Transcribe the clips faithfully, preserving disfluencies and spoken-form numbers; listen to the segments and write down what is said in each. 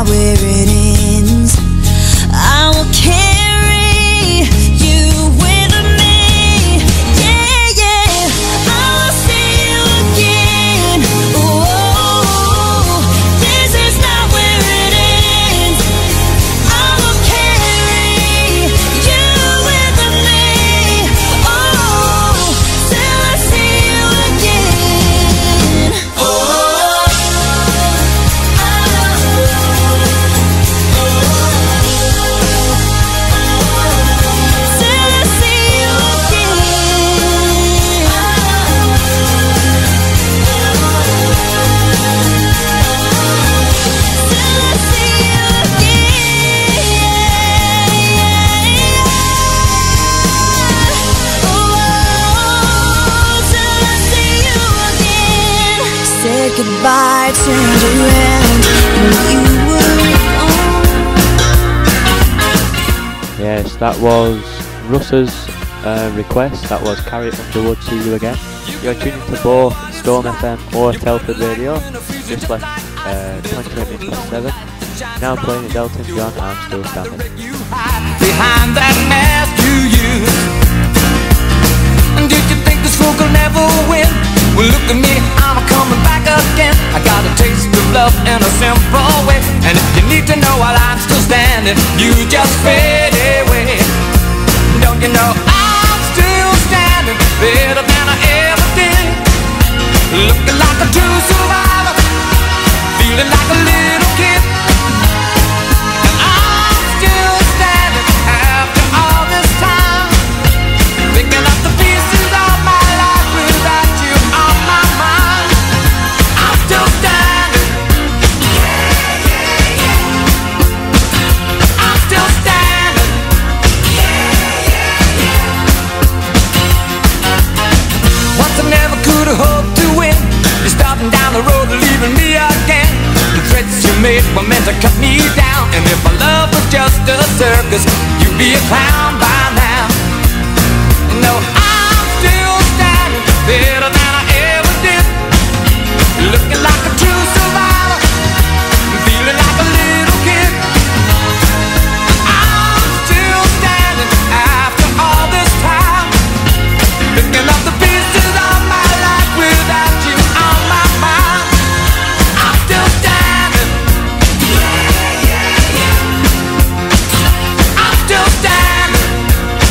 not where it ends. I will carry you with me. Yeah, yeah, I will see you again. Oh, this is not where it ends. I will carry you with me. Oh, till I see you again. Oh. Said goodbye, turned around when you were gone. Yes, that was Russ's uh, request. That was Carrie Underwood, See You Again. You're tuning to both Storm F M or Telford Radio. Just left uh, twenty-eight minutes past seven. Now playing at Elton John, I'm Still Standing. Behind that mask you use, and did you think this fool could never win? Well, look at me, I'm coming back again. I got a taste of love in a simple way, and if you need to know while I'm still standing, you just fade away. Don't you know I'm still standing, better than I ever did, looking like a true survivor, feeling like a little kid. And I'm still standing after all this time, picking up the pieces of my life without you on my mind. I'm still standing. Yeah, yeah, yeah. I'm still standing. Yeah, yeah, yeah. Once I never could have hoped to win. You're starting down the road, leaving me again. The threats you made were meant to cut me down, and if my love was just a circus, you'd be a clown by now. No, I'm still standing, better than I ever did, looking like a true survivor, feeling like a little kid. I'm still standing after all this time, picking up the pieces of my life without you on my mind. I'm still standing. Yeah, yeah, yeah. I'm still standing.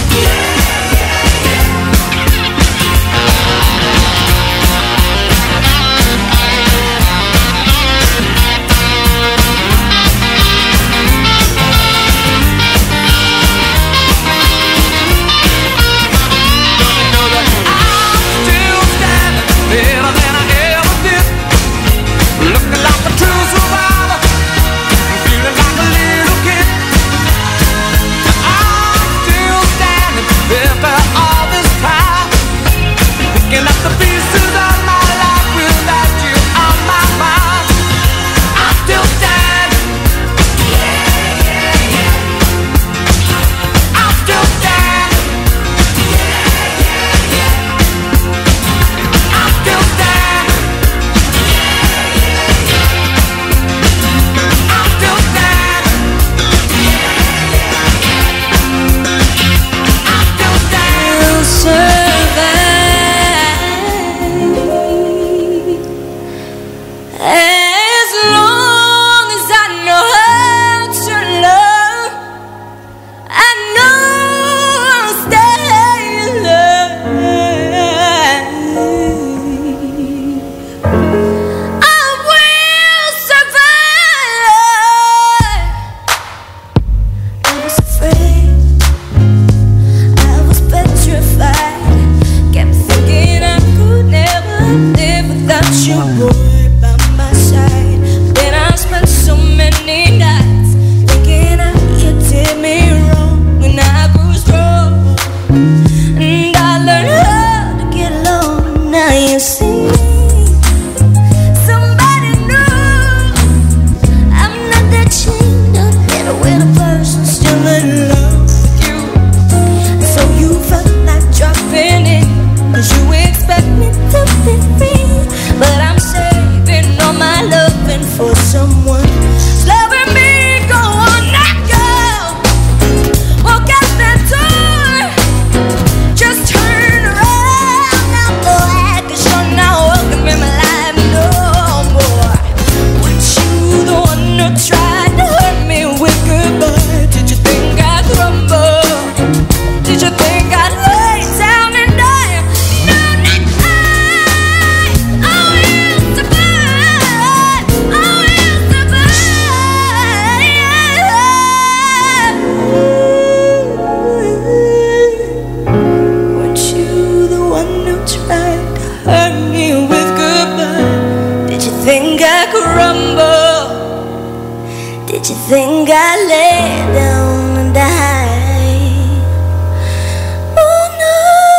think I lay down and die? Oh no.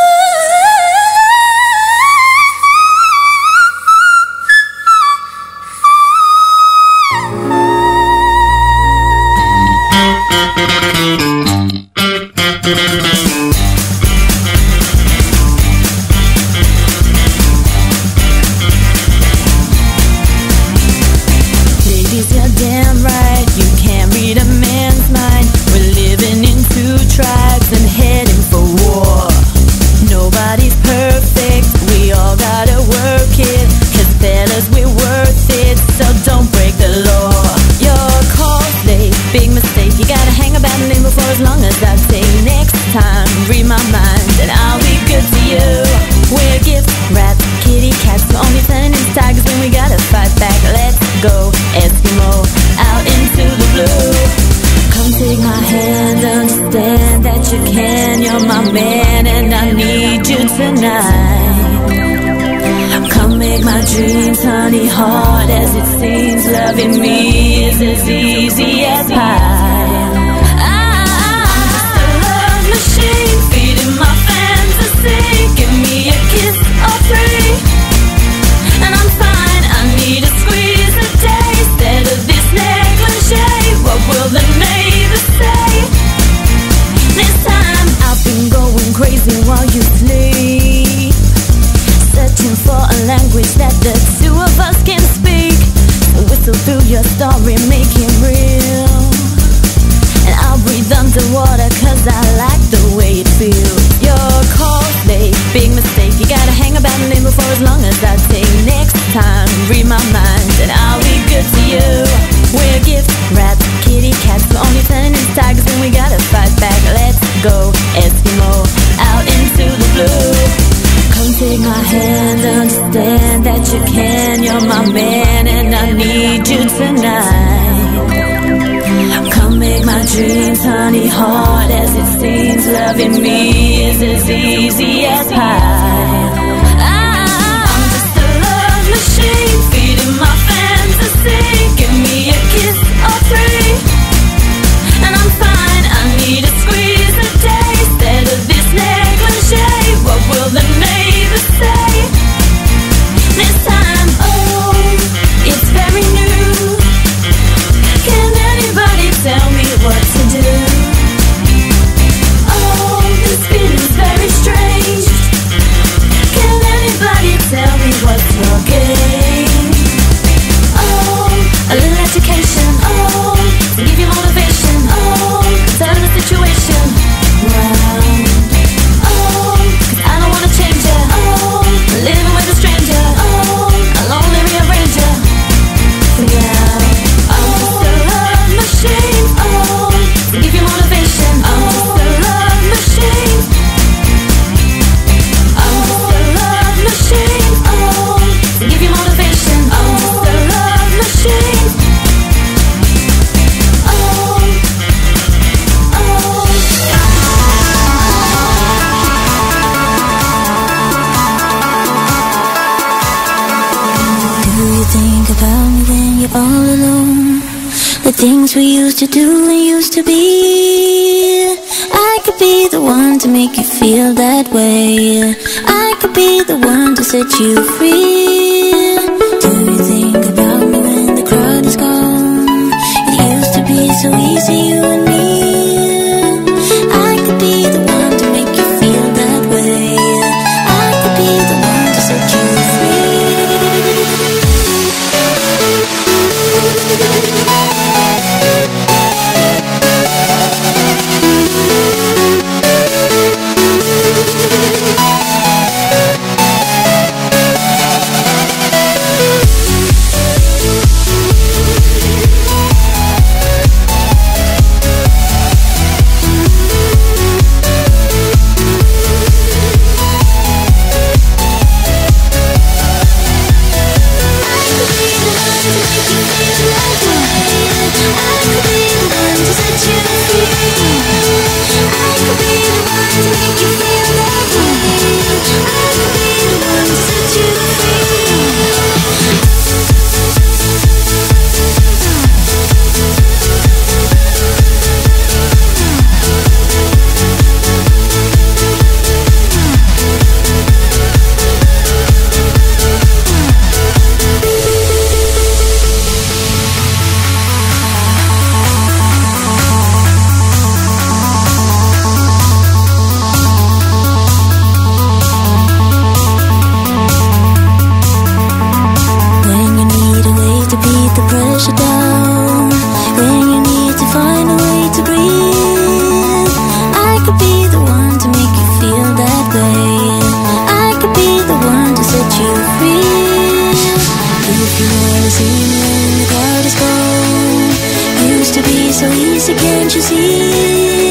Ladies, you're damn right, you can't read a man's mind. We're living in two tribes and heading for war. Nobody's perfect, we all gotta work it, cause fellas, we're worth it, so don't break the law. Your call, babe, big mistake, you gotta hang about a name before as long as I take. Next time, read my mind, and I'll be good to you. We're gifts, rats, kitty cats, we're only turning into tigers when we gotta fight back. Let's go, Eskimo, out into the blue. Come take my hand, understand that you can. You're my man and I need you tonight. Come make my dreams, honey, hard as it seems. Loving me is as easy as pie. I'm just a love machine, feeding my fantasy. Give me a kiss or three, and I'm fine. I need a squeeze a day instead of this negligee. What will the neighbors say? This time I've been going crazy while you sleep, searching for a language that the two of us can speak. Whistle through your story, make it real, and I'll breathe underwater cause I like the way it feels. Your call, babe, big mistake, you gotta hang about a name before as long as I take. Next time, read my mind and I'll be good to you. We're gifts, rats, kitty cats, we're only turning into tigers when we gotta fight back. Let's go, Eskimo, out into the blue. Come take my hand, understand that you can. You're my man and I need you tonight. Come make my dreams, honey, hard as it seems. Loving me is as easy as pie. I'm just a love machine, feeding my fantasy. Give me a kiss or three, and I'm fine. I need a squeeze a day instead of this negligee. What will the neighbors say? This time, oh, it's very new. Can anybody tell me what to do? Oh, this feeling's very strange. Can anybody tell me what's your game? Oh, a little education, oh, to give you motivation, oh, turn the situation round. Oh, cause I don't wanna change ya, oh, living with a stranger, oh, a lonely rearranger. Yeah, I'm just a love machine, oh, to give you motivation, I'm just a love machine. I'm just a love machine, oh, to give you motivation, I'm just a love machine. Oh, oh. Do you think about me when you're all alone? The things we used to do and used to be. I could be the one to make you feel that way. I could be the one to set you free. Do you think about me when the crowd is gone? It used to be so easy, you and me. I could be the one to make you feel that way. I could be the one to set you free. you down, when you need to find a way to breathe. I could be the one to make you feel that way. I could be the one to set you free. If you wanna see me when the cloud is gone, used to be so easy, can't you see?